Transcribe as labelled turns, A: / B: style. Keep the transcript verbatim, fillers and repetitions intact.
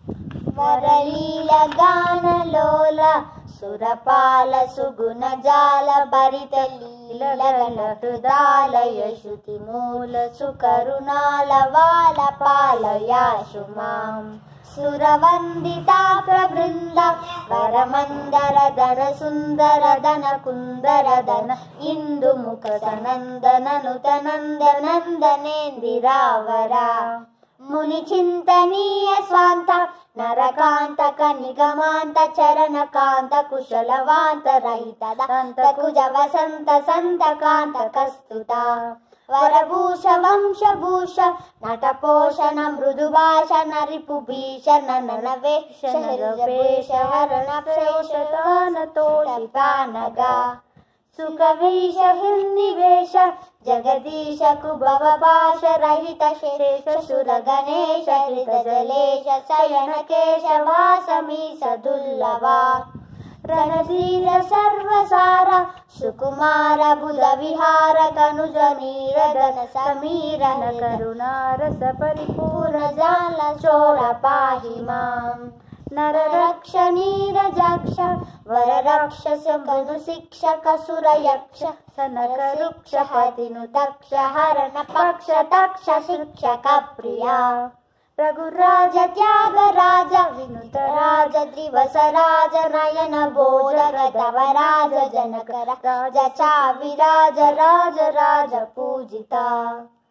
A: వరలీలగానలోల సురపాల సుగుణ జాల భరిత లీలగణ హృదాలయ శృతి మూల సుకరుణాల వాల పాలయాశు మాం సురవందితా ప్రబృంద వరమందర ధన సుందర ధన కుందర ధన ఇందు ముఖ సనందననుత నందనందనేందిరావరా ముని చింతనీయ స్వాంత నరకాంత కనిగమాంత చరణ కాంత కుశలవాంత రహిత దంత కుజ వసంత సంత కాంత కస్తుత వరభూష వంశభూష నటపోషణ మృదుభాష నరిపు భీషణ ననవేష హరణ ప్రేషతోషితానగా సుఖవీష హృన్నివేశ జగదీశ కుభవ భాష రహిత శేష సుర గణేశ హృద జలేశ శయన కేశవాసమీశ దుర్లభా రణధీర సర్వసార సుకుమార బుధ విహార కనుజ నీరదన సమీరన కరుణారస పరిపూర్ణ జాల చోర పాహి మాం నరరక్ష నీరజాక్ష వరరక్షస కను శిక్షక సురయక్ష సనక వృక్ష పతిను తక్ష హరణ పక్ష తక్ష శిక్షక ప్రియా రఘురాజ త్యాగరాజ వినుత రాజ దివస రాజ నయన భోజ గదవరాజ జనక రాజ చావిరాజ రాజ రాజ పూజిత।